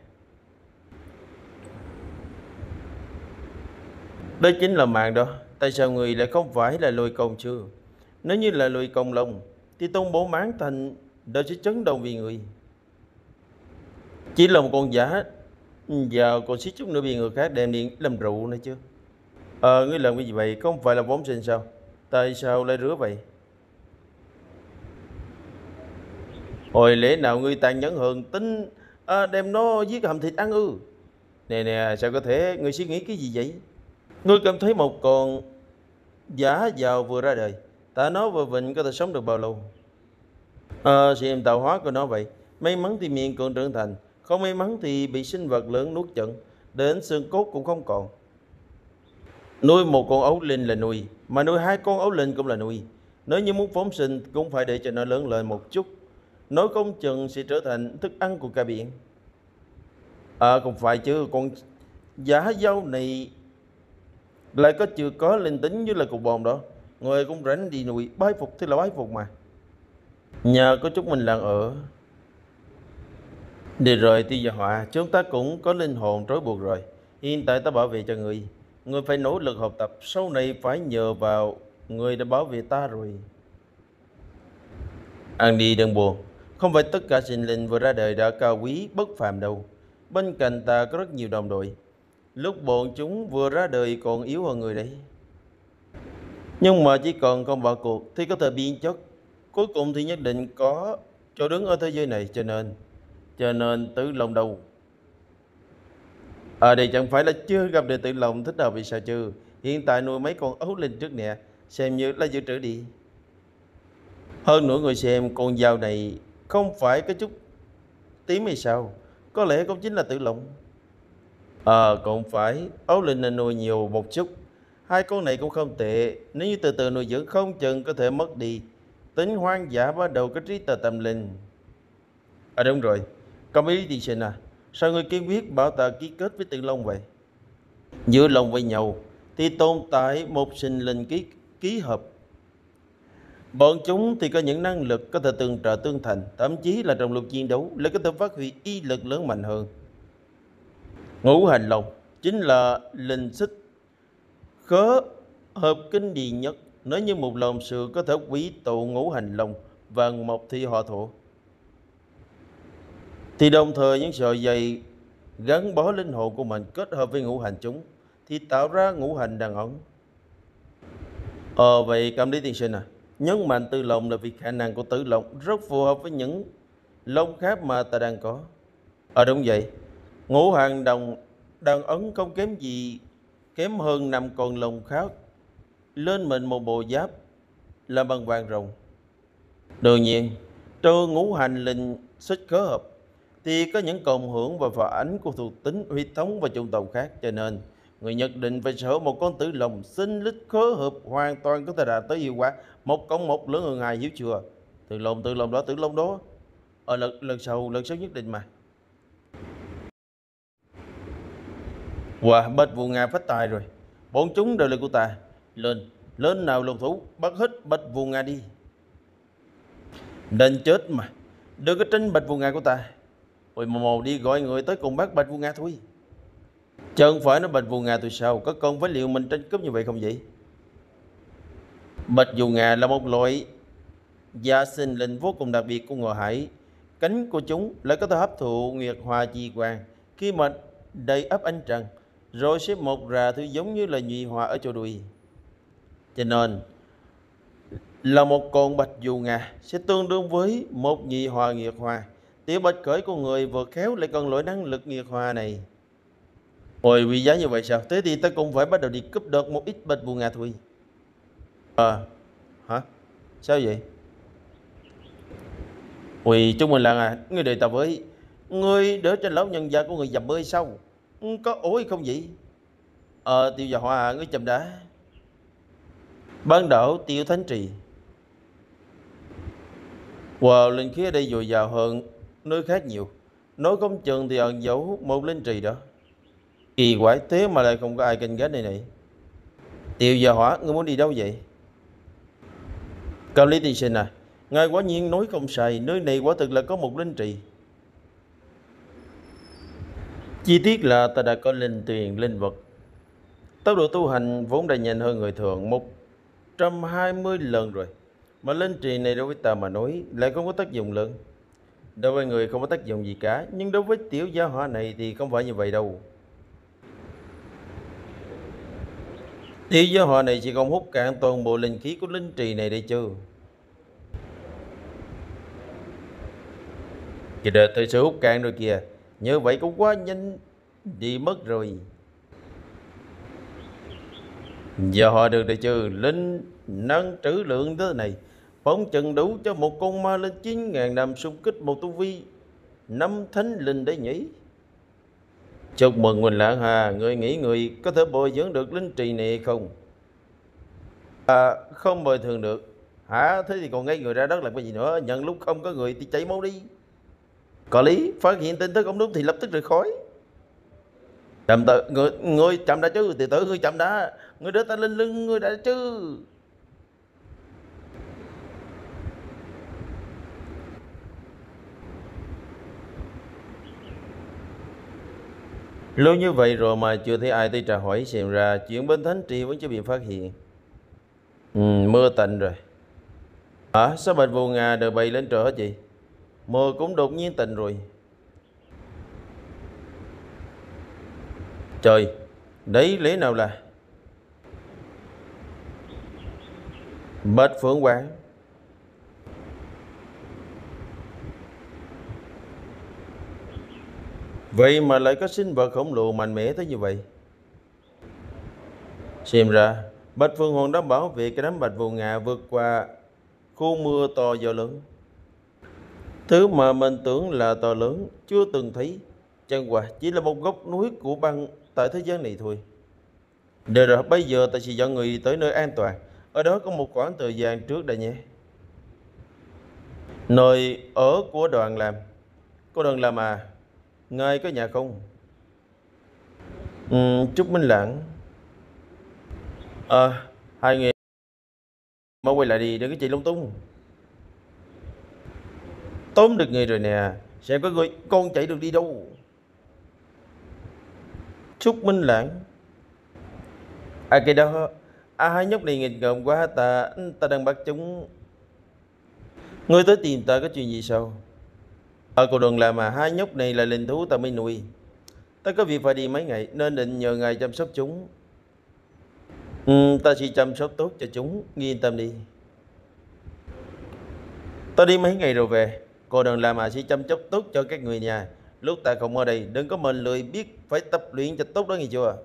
[SPEAKER 1] Đây chính là mạng đó. Tại sao người lại không phải là lôi công chưa? Nếu như là lôi công long thì tôn bố Mãn Thành đã sẽ chấn động vì người. Chỉ là một con giả giờ còn xích chút nữa bị người khác đem đi làm rượu nữa chứ. Ngươi làm cái gì vậy? Không phải là vốn sinh sao? Tại sao lại rửa vậy? Hồi lẽ nào ngươi tàn nhẫn hơn tính đem nó giết hầm thịt ăn ư? Nè nè, sao có thể? Ngươi suy nghĩ cái gì vậy? Ngươi cảm thấy một con giả giàu vừa ra đời, ta nói vừa vịnh có thể sống được bao lâu? Xem tạo hóa của nó vậy. May mắn thì miệng còn trưởng thành, không may mắn thì bị sinh vật lớn nuốt chửng, đến xương cốt cũng không còn. Nuôi một con ấu linh là nuôi, mà nuôi hai con ấu linh cũng là nuôi. Nếu như muốn phóng sinh cũng phải để cho nó lớn lên một chút. Nói không chừng sẽ trở thành thức ăn của cả biển. Không phải chứ, con giả dâu này lại chưa có linh tính như là cục bồn đó. Người cũng rảnh đi nuôi, bái phục thì là bái phục mà. Nhờ có chút mình làng ở. Được rồi, Tiêu Gia Họa, chúng ta cũng có linh hồn trói buộc rồi. Hiện tại ta bảo vệ cho người. Người phải nỗ lực học tập, sau này phải nhờ vào người đã bảo vệ ta rồi. Ăn đi đừng buồn, không phải tất cả sinh linh vừa ra đời đã cao quý bất phàm đâu. Bên cạnh ta có rất nhiều đồng đội. Lúc bọn chúng vừa ra đời còn yếu hơn người đấy. Nhưng mà chỉ cần không vào cuộc thì có thể biến chất. Cuối cùng thì nhất định có chỗ đứng ở thế giới này, cho nên Tử Long đâu. Ở đây chẳng phải là chưa gặp được Tử Long thích hợp vì sao chứ. Hiện tại nuôi mấy con ấu linh trước nè, xem như là dự trữ đi. Hơn nữa người xem con dao này không phải có chút tím hay sao? Có lẽ cũng chính là Tử Long. Cũng phải, ấu linh nên nuôi nhiều một chút. Hai con này cũng không tệ, nếu như từ từ nuôi dưỡng không chừng có thể mất đi. Tính hoang dã bắt đầu có trí tà tâm linh. Đúng rồi, công ý tiên sinh à, sao người kiên quyết bảo ta ký kết với Tử Long vậy? Giữa lòng với nhau thì tồn tại một sinh linh ký hợp. Bọn chúng thì có những năng lực có thể tương trợ tương thành, thậm chí là trong lúc chiến đấu lại có thể phát huy y lực lớn mạnh hơn. Ngũ hành long chính là linh xích khớ hợp kinh điển nhất. Nếu như một lồng sự có thể quý tụ ngũ hành long và một thi họ thổ, thì đồng thời những sợi dây gắn bó linh hồn của mình kết hợp với ngũ hành chúng thì tạo ra ngũ hành đàn ấn. Vậy Cam Lý tiên sinh à, nhấn mạnh Tử Long là vì khả năng của Tử Long rất phù hợp với những long khác mà ta đang có. Đúng vậy, ngũ hành đàn ấn không kém gì, kém hơn 5 con long khác lên mình một bộ giáp làm bằng vàng rồng. Đương nhiên, trừ ngũ hành linh xích khớ hợp thì có những cộng hưởng và phản ánh của thuộc tính huyết thống và chủng tộc khác, cho nên người nhất định phải sở hữu một con Tử Long sinh lích khớ hợp hoàn toàn có thể đạt tới hiệu quả 1+1 lớn hơn 2, hiểu chưa? Tử Long đó. Lần sau nhất định mà. Bạch Vụ Nga phát tài rồi. Bọn chúng đều là của ta. Lên nào lục thủ, bắt hết Bạch Vụ Nga đi. Nên chết mà, đừng có tranh Bạch Vụ Nga của ta. Mồ đi gọi người tới cùng bắt Bạch Vụ Nga thôi. Chẳng phải nó Bạch Vụ Nga tôi sao, có cần phải liệu mình tranh cướp như vậy không vậy? Bạch Vụ Nga là một loại gia sinh linh vô cùng đặc biệt của ngọ hải. Cánh của chúng lại có thể hấp thụ nguyệt hoa chi quang khi mà đầy ắp ánh trăng, rồi sẽ mọc ra thứ giống như là nhụy hoa ở chỗ đuôi. Cho nên là một con Bạch Vụ Nga sẽ tương đương với một nhị hoa nghiệt hoa. Tiểu bạch cởi của người vừa khéo lại còn loại năng lực nghiệt hoa này. Quý giá như vậy sao? Thế thì ta cũng phải bắt đầu đi cướp đoạt một ít Bạch Vụ Nga thôi. Hả? Sao vậy? Chúng mình là ngươi đợi ta với. Ngươi đỡ cho lão nhân gia của người dầm bơi sao? Có ối không vậy? Tiêu Gia Hoa, ngươi chậm đã. Bán đảo Tiêu Thánh Trì. Linh khí ở đây dồi dào hơn nơi khác nhiều. Nói không chừng thì ẩn giấu một linh trì đó. Kỳ quái thế mà lại không có ai canh gác nơi này. Tiêu Gia Hỏa, ngươi muốn đi đâu vậy? Cao Lý tiên sinh à, ngài quả nhiên nói không sai, nơi này quả thực là có một linh trì. Chi tiết là ta đã có linh tuyền linh vật. Tốc độ tu hành vốn đã nhanh hơn người thường 120 lần rồi. Mà linh trì này đối với ta mà nói lại không có tác dụng lớn. Đối với người không có tác dụng gì cả, nhưng đối với Tiểu Gia Hỏa này thì không phải như vậy đâu. Tiểu Gia Hỏa này chỉ còn hút cạn toàn bộ linh khí của linh trì này đây chứ. Kìa đợi tôi sẽ hút cạn rồi kìa. Như vậy cũng quá nhanh đi mất rồi. Giờ họ được đây chứ. Linh năng trữ lượng thế này phóng chừng đủ cho một con ma linh 9.000 năm xung kích một tu vi 5 thánh linh đấy nhỉ. Chúc mừng Quỳnh Lãng Hà. Người nghĩ người có thể bồi dưỡng được linh trì này không? Không bồi thường được. Hả? Thế thì còn ngay người ra đất làm cái gì nữa? Nhận lúc không có người thì chạy mau đi. Có lý, phát hiện tin tức không đúng thì lập tức rời khỏi. Chậm tới, ngươi chậm đã chứ, từ từ ngươi chậm đã. Ngươi đỡ ta lên lưng ngươi đã chứ. Lâu như vậy rồi mà chưa thấy ai tới tra hỏi, xem ra chuyện bên thánh trì vẫn chưa bị phát hiện. Mưa tạnh rồi. Hả? Sao bạch vô Nga đều bay lên trời hết vậy? Mưa cũng đột nhiên tạnh rồi. Trời, đấy lẽ nào là Bạch Phượng Hoàng? Vậy mà lại có sinh vật khổng lồ mạnh mẽ tới như vậy. Xem ra Bạch Phượng Hoàng đã bảo vệ cái đám bạch vô Nga vượt qua khu mưa to gió lớn. Thứ mà mình tưởng là to lớn chưa từng thấy, chẳng qua chỉ là một góc núi của băng tại thế gian này thôi. Được rồi, bây giờ ta sẽ dẫn người tới nơi an toàn. Ở đó có một khoảng thời gian trước đây nhé. Nơi ở của đoàn làm. Cô đoàn làm à? Ngài có nhà không? Trúc Minh Lãng. Hai người mau quay lại đi, đừng có chạy lung tung. Tóm được người rồi nè, sẽ có người con chạy được đi đâu. Trúc Minh Lãng. Cái đó, hai nhóc này nghịch ngợm quá, ta đang bắt chúng. Ngươi tới tìm ta có chuyện gì sao? Cô đừng làm mà, hai nhóc này là linh thú ta mới nuôi. Ta có việc phải đi mấy ngày nên định nhờ ngài chăm sóc chúng. Ta sẽ chăm sóc tốt cho chúng, yên tâm đi. Ta đi mấy ngày rồi về. Cô đừng làm mà sẽ chăm sóc tốt cho các người nhà. Lúc ta không ở đây, đừng có mệnh lười, biết phải tập luyện cho tốt đó nghe chưa?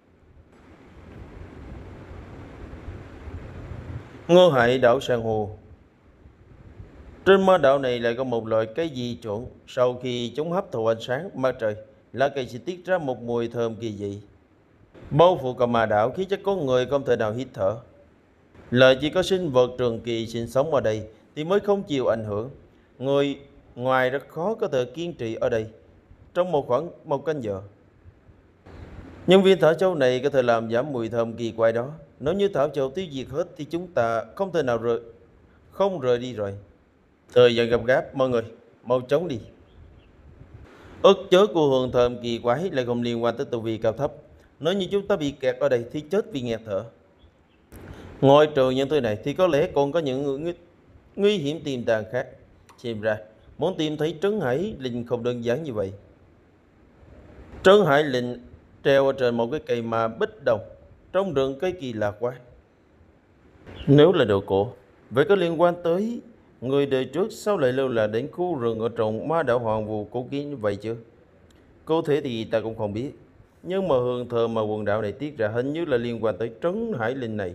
[SPEAKER 1] Ngô Hại đảo san hô. Trên mơ đảo này lại có một loại cây di trộn. Sau khi chúng hấp thụ ánh sáng mặt trời, lá cây sẽ tiết ra một mùi thơm kỳ dị, bao phủ cả mà đảo khiến cho con người không thể nào hít thở. Lại chỉ có sinh vật trường kỳ sinh sống ở đây thì mới không chịu ảnh hưởng. Người ngoài rất khó có thể kiên trì ở đây trong khoảng một canh giờ. Nhân viên thảo châu này có thể làm giảm mùi thơm kỳ quái đó. Nếu như thảo châu tiêu diệt hết thì chúng ta không thể nào không rời đi rồi. Thời gian gấp gáp, mọi người mau chóng đi. Ức chớ của hương thơm kỳ quái lại không liên quan tới tu vi cao thấp. Nếu như chúng ta bị kẹt ở đây thì chết vì nghẹt thở. Ngoài trừ những thứ này thì có lẽ còn có những nguy hiểm tiềm tàng khác. Xem ra muốn tìm thấy Trấn Hải Linh không đơn giản như vậy. Trấn Hải Linh treo ở trên một cái cây mà bích đồng trong rừng cây kỳ lạ quá. Nếu là đồ cổ, vậy có liên quan tới người đời trước sao lại lưu là đến khu rừng ở trong ma đảo hoàng vu cổ kín như vậy chứ? Cụ thể thì ta cũng không biết, nhưng mà hương thơm mà quần đảo này tiết ra hình như là liên quan tới Trấn Hải Linh này.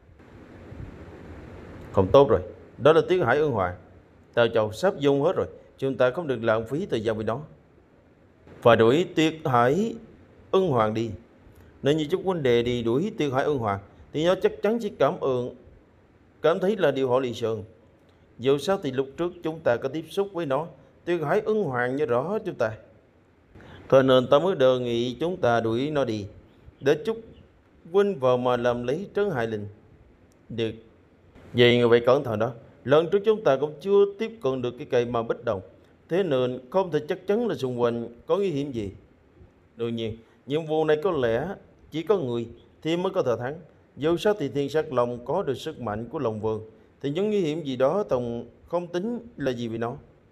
[SPEAKER 1] Không tốt rồi, đó là tiếng Hải Ưng Hoàng. Tàu chầu sắp dùng hết rồi, chúng ta không được lãng phí thời gian với nó. Phải đuổi Tuyệt Hải Ưng Hoàng đi. Nếu như chút huynh đệ đi đuổi Tuyệt Hải Ưng Hoàng thì nó chắc chắn chỉ cảm thấy là điều họ lì sườn. Dù sao thì lúc trước chúng ta có tiếp xúc với nó, Tuyệt Hải Ưng Hoàng nhớ rõ chúng ta. Cho nên ta mới đề nghị chúng ta đuổi nó đi, để chúc huynh vào mà làm lấy Trấn Hải Linh. Được. Vậy người vậy cẩn thận đó. Lần trước chúng ta cũng chưa tiếp cận được cái cây ma bích đồng, thế nên không thể chắc chắn là xung quanh có nguy hiểm gì. Đương nhiên, nhiệm vụ này có lẽ chỉ có người thì mới có thể thắng. Dù sao thì thiên sát long có được sức mạnh của Long Vương, thì những nguy hiểm gì đó tổng không tính là gì vì nó.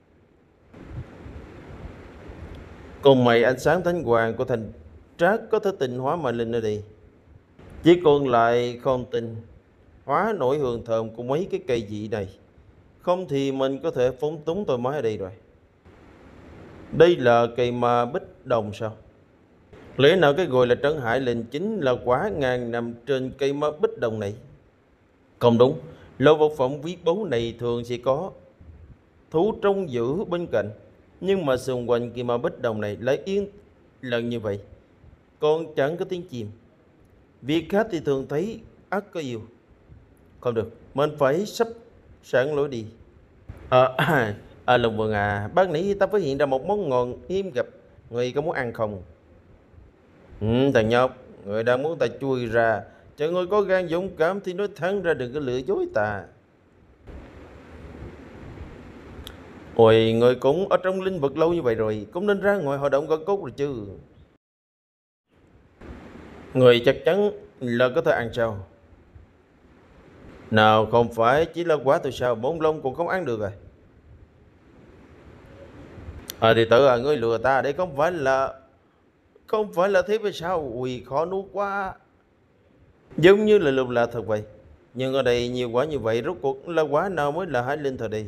[SPEAKER 1] Còn mày ánh sáng thánh hoàng của thành trác có thể tịnh hóa mà linh ở đây. Chỉ còn lại không tin hóa nổi hương thơm của mấy cái cây dị này. Không thì mình có thể phóng túng tôi mới ở đây rồi. Đây là cây ma bích đồng sao? Lẽ nào cái gọi là Trấn Hải Linh chính là quả ngàn nằm trên cây ma bích đồng này? Không đúng, lô vật phẩm viết báu này thường sẽ có thú trông giữ bên cạnh, nhưng mà xung quanh cây ma bích đồng này lại yên lặng như vậy, còn chẳng có tiếng chim. Việc khác thì thường thấy ắt có yêu. Không được, mình phải sắp sẵn lối đi. Lục Vượng à, bác nãy ta phát hiện ra một món ngon hiếm gặp, người có muốn ăn không? Thằng nhóc, người đang muốn ta chui ra, cho người có gan dũng cảm thì nói thẳng ra, đừng có lừa dối ta. Ôi, người cũng ở trong linh vực lâu như vậy rồi, cũng nên ra ngoài hoạt động gân cốt rồi chứ. Người chắc chắn là có thể ăn sao? Nào không phải chỉ là quả từ sao, bóng lông cũng không ăn được rồi. Thì tự ngươi lừa ta, đây không phải là thế với sao? Ui khó nuốt quá. Giống như là lục lạ thật vậy. Nhưng ở đây nhiều quả như vậy, rốt cuộc là quả nào mới là hải linh thật đây?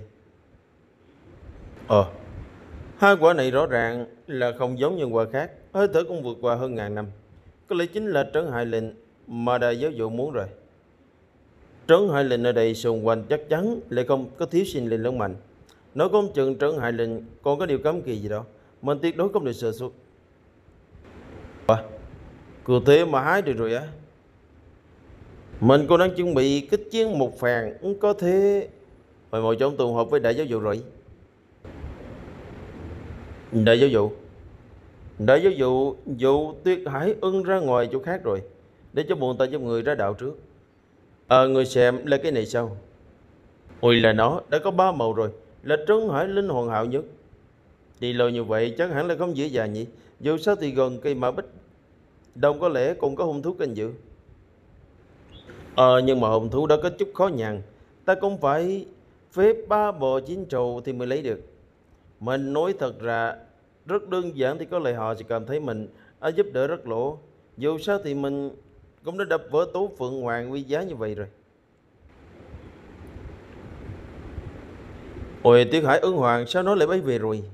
[SPEAKER 1] Ờ, hai quả này rõ ràng là không giống như quả khác. Hơi thở cũng vượt qua hơn ngàn năm. Có lẽ chính là trấn hải linh mà đại giáo dụ muốn rồi. Trấn hải linh ở đây xung quanh chắc chắn lại không có thiếu sinh linh lớn mạnh. Nói không chừng trấn hải linh còn có điều cấm kỳ gì đó. Mình tuyệt đối không được sơ suất. Cứ thế mà hái được rồi á? Mình cũng đang chuẩn bị kích chiến một phàn, có thể phải mọi trong tụ họp với đại giáo dụ rồi. Đại giáo dụ, đại giáo dụ dụ Tuyệt Hải ưng ra ngoài chỗ khác rồi, để cho bọn ta giúp người ra đạo trước. Người xem là cái này sao? Ôi là nó đã có ba màu rồi, là trấn hải linh hoàn hảo nhất. Đi lâu như vậy chắc hẳn là không dễ dàng nhỉ. Dù sao thì gần cây mã bích đồng có lẽ cũng có hung thú canh giữ. Nhưng mà hung thú đó có chút khó nhằn. Ta cũng phải phế ba bò chín trầu thì mới lấy được. Mình nói thật ra rất đơn giản thì có lẽ họ sẽ cảm thấy mình giúp đỡ rất lỗ. Dù sao thì mình cũng đã đập vỡ tố Phượng Hoàng quý giá như vậy rồi. Ôi Tuyệt Hải ưng hoàng sao nó lại bay về rồi?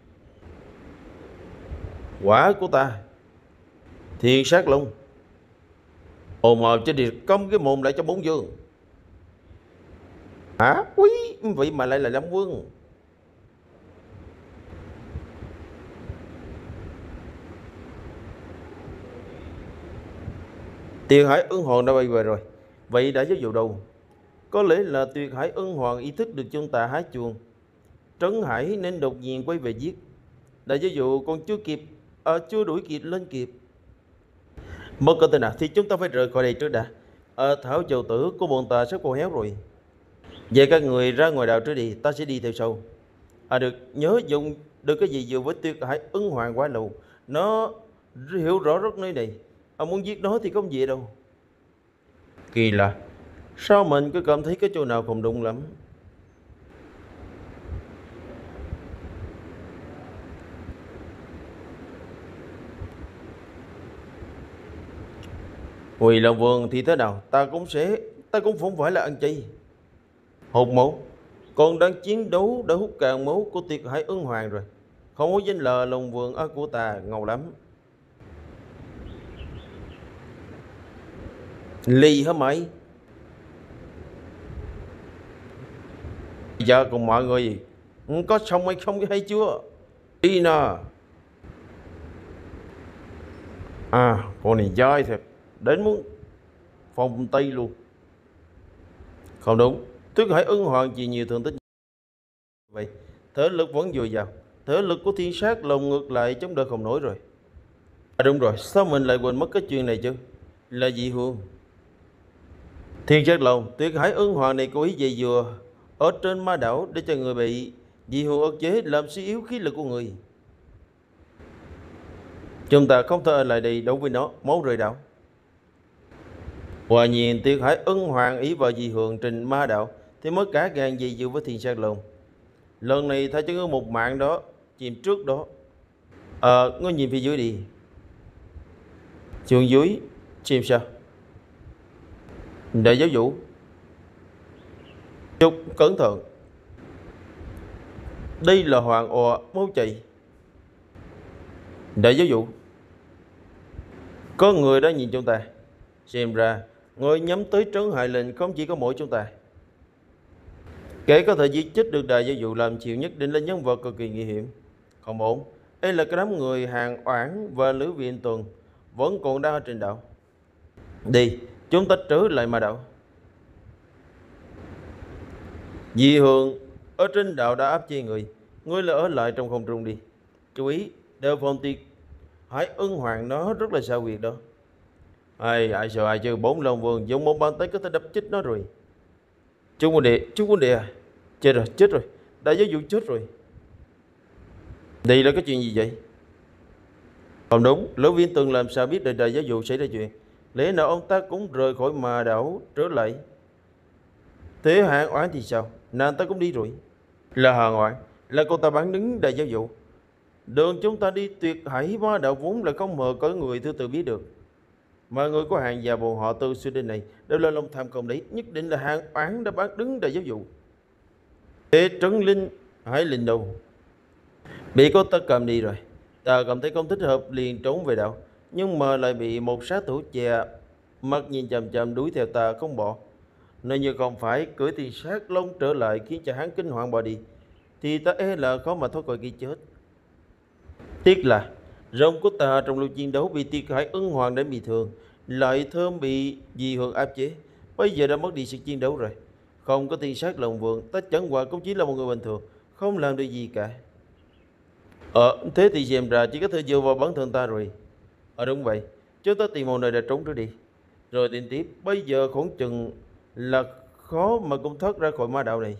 [SPEAKER 1] Quả của ta thiên sát lông. Ồ mà cho đi công cái mồm lại cho bốn dương. Hả? Quý vậy mà lại là Lâm Vương. Tuyệt Hải ưng hoàng đã bay về rồi. Vậy đã giáo dụ đâu? Có lẽ là Tuyệt Hải ưng hoàng ý thức được chúng ta hái chuông Trấn Hải nên đột nhiên quay về giết. Đại giáo dụ còn chưa đuổi kịp lên kịp. Mất có tên nào thì chúng ta phải rời khỏi đây trước đã. Thảo châu tử của bọn ta sắp khô héo rồi. Vậy các người ra ngoài đảo trước đi, ta sẽ đi theo sau. Được, nhớ dùng được cái gì vừa với Tuyệt Hải ưng hoàng quá lâu. Nó hiểu rõ rất nơi này. Muốn giết nó thì không gì đâu. Kỳ lạ, sao mình cứ cảm thấy cái chỗ nào không đúng lắm. Quỳ là vườn thì thế nào, ta cũng không phải là ăn chay. Hột máu, còn đang chiến đấu đã hút cạn máu của Tuyệt Hải ưng hoàng rồi. Không có danh lờ lòng vườn của ta ngầu lắm. Lì hả mày? Giờ cùng mọi người có xong hay không hay chưa? Đi nè. Con này dai thật. Đến muốn phòng Tây luôn. Không đúng, Tuyệt Hải ưng hoàng chỉ nhiều thương tích vậy. Thể lực vẫn dồi dào. Thể lực của thiên sát lồng ngược lại chống đỡ không nổi rồi. Đúng rồi, sao mình lại quên mất cái chuyện này chứ? Là dị hương. Thiên sát lồng, Tuyệt Hải ưng hoàng này cố ý dày dừa ở trên ma đảo để cho người bị dị hương ức chế, làm suy yếu khí lực của người. Chúng ta không thể ở lại đây đấu với nó, máu rơi đảo. Quả nhiên Tuyệt Hải ưng hoàng ý vào dị hương trên ma đạo thì mới cả gan dây dưa với thiên sát lồng. Lần này thay cho ngươi một mạng đó, chìm trước đó. Ngươi nhìn phía dưới đi. Xuống dưới, chìm sao? Đại giáo dụ, chút cẩn thận. Đây là hoàng ò máu chảy. Đại giáo dụ, có người đã nhìn chúng ta. Xem ra người nhắm tới trấn hại lệnh không chỉ có mỗi chúng ta. Kẻ có thể giết chết được đại giáo dụ làm chịu nhất định là nhân vật cực kỳ nguy hiểm. Không ổn, đây là cái đám người Hàng Oản và Lữ Viện Tuần vẫn còn đang ở trên đảo. Đi, chúng ta trở lại ma đảo. Dị hương ở trên đảo đã áp chế người. Ngươi là ở lại trong không trung đi. Chú ý, đều phòng Tuyệt Hải ưng hoàng nó rất là sao quyệt đó. Ai sợ ai chứ, bốn long vương dùng một bàn tay có thể đập chết nó rồi. Chú quân địa à? Chết rồi, đại giáo dụ chết rồi. Đây là cái chuyện gì vậy? Không đúng, Lữ Viên Tường làm sao biết đại giáo dụ xảy ra chuyện? lẽ nào ông ta cũng rời khỏi mà đảo trở lại? Thế Hạ Oán thì sao? Nàng ta cũng đi rồi. Là Hạ Oán, là cô ta bán đứng đại giáo vụ. Đường chúng ta đi tuyệt hải ma đạo vốn là không mờ có người thứ tự biết được. Mà người của hàng và bọn họ từ xưa đến này đều là lòng tham không đấy. Nhất định là Hạ Oán đã bán đứng đại giáo vụ. Thế Trấn Linh, Hải Linh đâu? Bị cô ta cầm đi rồi. Ta cảm thấy không thích hợp liền trốn về đạo. Nhưng mà lại bị một sát thủ chè mắt nhìn chằm chằm đuổi theo ta không bỏ. Nếu như không phải cưỡi thì sát lông trở lại khiến cho hắn kinh hoàng bỏ đi, thì ta e là khó mà thoát khỏi cái chết. Tiếc là rồng của ta trong lúc chiến đấu bị Tiệt Hải ứng hoàng đến bị thương, lại thơm bị dị hưởng áp chế, bây giờ đã mất đi sức chiến đấu rồi. Không có tiên sát lòng vượng, ta chẳng qua cũng chỉ là một người bình thường, không làm được gì cả. Thế thì xem ra chỉ có thể dựa vào bản thân ta rồi. Đúng vậy, chúng ta tìm một nơi để trốn trước đi. Rồi tìm tiếp, bây giờ khoảng chừng là khó mà cũng thoát ra khỏi ma đạo này.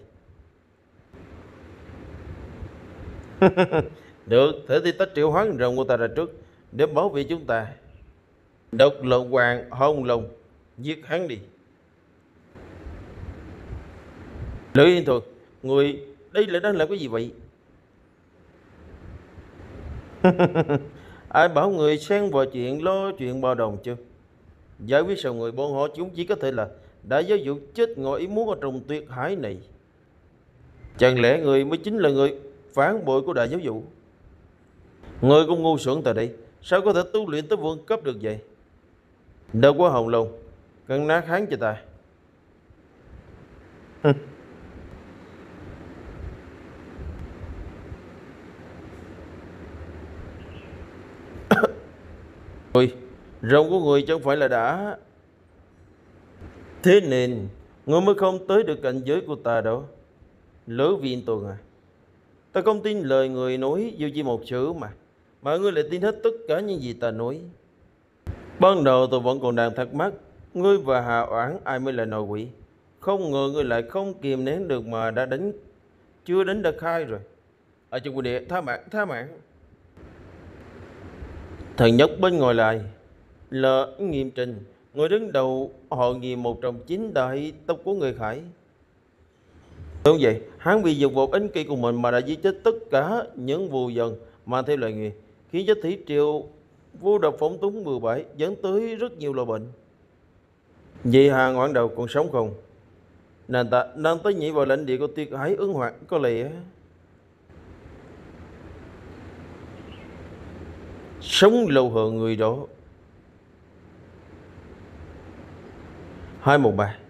[SPEAKER 1] Được, thế thì ta triệu hoán rồng của ta ra trước để bảo vệ chúng ta. Độc Lộ Hoàng Hồng Long, giết hắn đi. Lữ Yên Thuật, người đây là đang làm cái gì vậy? Ai bảo người xen vào chuyện lo chuyện bao đồng chứ? Giải quyết sao người bọn họ chúng chỉ có thể là đã giáo dục chết ngồi ý muốn ở trong tuyệt hải này. Chẳng lẽ người mới chính là người phản bội của đại giáo vụ? Người cũng ngu xuẩn tại đây, sao có thể tu luyện tới vương cấp được vậy? Đâu có Hồng Long, cắn nát hắn cho ta. Ôi, rồng của người chẳng phải là đã... Thế nên, người mới không tới được cảnh giới của ta đâu. Lỡ viên tuần à. Ta không tin lời người nói dù chỉ một chữ mà ngươi lại tin hết tất cả những gì ta nói. Ban đầu tôi vẫn còn đang thắc mắc, ngươi và Hà Oản ai mới là nội quỷ. Không ngờ ngươi lại không kìm nén được mà đã đánh, chưa đánh đã khai rồi. Ở trong quân địa, tha mạng. Thần nhất bên ngoài lại là Nghiêm Trình, người đứng đầu hội nghị một trong 9 đại tộc của người Khải. Đúng vậy, hắn vì dục vọng ích kỷ của mình mà đã giết chết tất cả những vù dần mang theo lời nguyền, khiến cho thủy triều vô độc phóng túng bừa bãi, dẫn tới rất nhiều loại bệnh. Vậy Hà Ngoạn Đầu còn sống không? Nàng tới nhảy vào lãnh địa của Tuyệt Hải ứng hoạt có lẽ sống lâu hơn người đó. 213